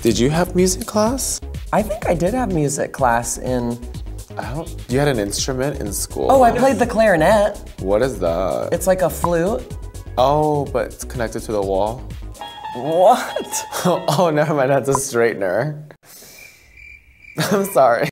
Did you have music class? I think I did have music class in... You had an instrument in school? Oh, I played the clarinet. What is that? It's like a flute. Oh, but it's connected to the wall? What? Oh, never mind, that's a straightener. I'm sorry.